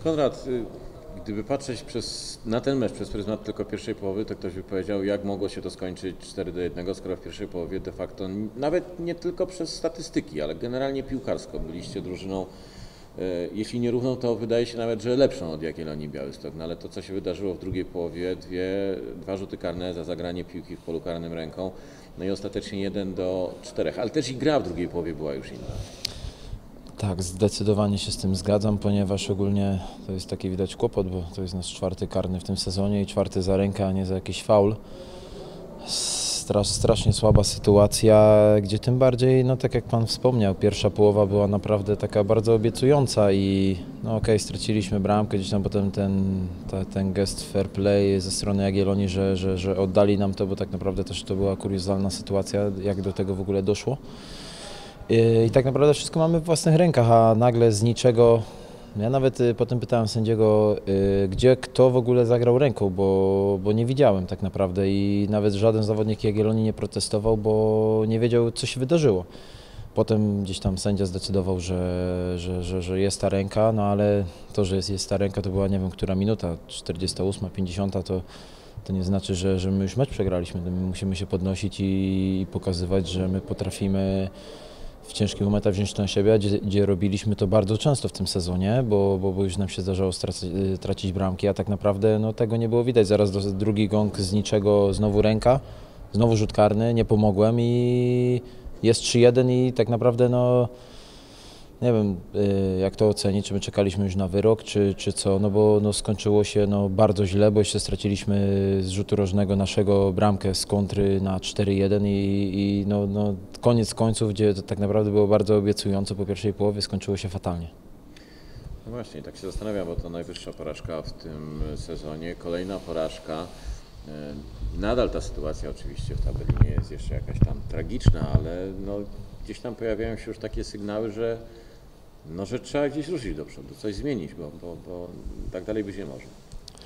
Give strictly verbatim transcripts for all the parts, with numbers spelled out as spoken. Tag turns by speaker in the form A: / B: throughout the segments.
A: Konrad, y, gdyby patrzeć przez, na ten mecz przez pryzmat tylko pierwszej połowy, to ktoś by powiedział, jak mogło się to skończyć cztery do jednego, skoro w pierwszej połowie de facto, n- nawet nie tylko przez statystyki, ale generalnie piłkarsko byliście drużyną, y, jeśli nie równą, to wydaje się nawet, że lepszą od Jagiellonii Białystok. No ale to, co się wydarzyło w drugiej połowie, dwie, dwa rzuty karne za zagranie piłki w polu karnym ręką, no i ostatecznie jeden do czterech, ale też i gra w drugiej połowie była już inna.
B: Tak, zdecydowanie się z tym zgadzam, ponieważ ogólnie to jest taki widać kłopot, bo to jest nasz czwarty karny w tym sezonie i czwarty za rękę, a nie za jakiś faul. Strasz, strasznie słaba sytuacja, gdzie tym bardziej, no tak jak Pan wspomniał, pierwsza połowa była naprawdę taka bardzo obiecująca i no okej, okay, straciliśmy bramkę, gdzieś tam potem ten, ta, ten gest fair play ze strony Jagiellonii, że, że, że oddali nam to, bo tak naprawdę też to była kuriozalna sytuacja, jak do tego w ogóle doszło. I tak naprawdę wszystko mamy w własnych rękach, a nagle z niczego, ja nawet potem pytałem sędziego, gdzie kto w ogóle zagrał ręką, bo, bo nie widziałem tak naprawdę i nawet żaden zawodnik Jagiellonii nie protestował, bo nie wiedział, co się wydarzyło. Potem gdzieś tam sędzia zdecydował, że, że, że, że jest ta ręka, no ale to, że jest, jest ta ręka, to była nie wiem która minuta, czterdziesta ósma, pięćdziesiąta, to, to nie znaczy, że, że my już mecz przegraliśmy. My musimy się podnosić i, i pokazywać, że my potrafimy w ciężkich momentach wziąć to na siebie, gdzie, gdzie robiliśmy to bardzo często w tym sezonie, bo, bo, bo już nam się zdarzało stracić, tracić bramki, a tak naprawdę no, tego nie było widać. Zaraz do, drugi gong z niczego, znowu ręka, znowu rzut karny, nie pomogłem i jest trzy jeden i tak naprawdę no nie wiem jak to ocenić, czy my czekaliśmy już na wyrok, czy, czy co, no bo no, skończyło się no, bardzo źle, bo jeszcze straciliśmy z rzutu rożnego naszego bramkę z kontry na cztery jeden i, i no, no, koniec końców, gdzie to tak naprawdę było bardzo obiecująco po pierwszej połowie, skończyło się fatalnie.
A: No właśnie, tak się zastanawiam, bo to najwyższa porażka w tym sezonie, kolejna porażka. Nadal ta sytuacja oczywiście w tabeli nie jest jeszcze jakaś tam tragiczna, ale no, gdzieś tam pojawiają się już takie sygnały, że, no, że trzeba gdzieś ruszyć do przodu, coś zmienić, bo, bo, bo tak dalej być nie może.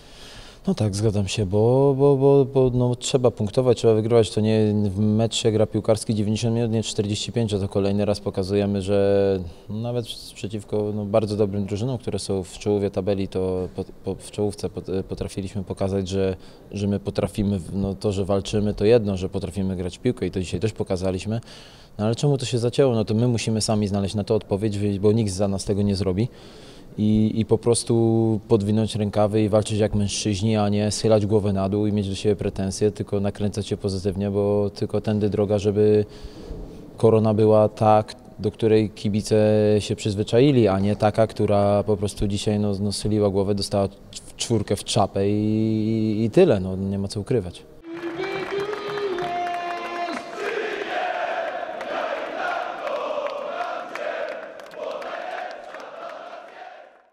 B: No tak, zgadzam się, bo, bo, bo, bo no, trzeba punktować, trzeba wygrywać. To nie w mecz się gra piłkarski dziewięćdziesiąt minut, nie czterdzieści pięć, a to kolejny raz pokazujemy, że nawet przeciwko no, bardzo dobrym drużynom, które są w czołowie tabeli, to po, po, w czołówce potrafiliśmy pokazać, że, że my potrafimy, no, to, że walczymy, to jedno, że potrafimy grać w piłkę i to dzisiaj też pokazaliśmy. No, ale czemu to się zacięło? No to my musimy sami znaleźć na to odpowiedź, bo nikt za nas tego nie zrobi. I, i po prostu podwinąć rękawy i walczyć jak mężczyźni, a nie schylać głowę na dół i mieć do siebie pretensje, tylko nakręcać się pozytywnie, bo tylko tędy droga, żeby korona była tak, do której kibice się przyzwyczaili, a nie taka, która po prostu dzisiaj no, no, schyliła głowę, dostała czwórkę w czapę i, i, i tyle, no, nie ma co ukrywać.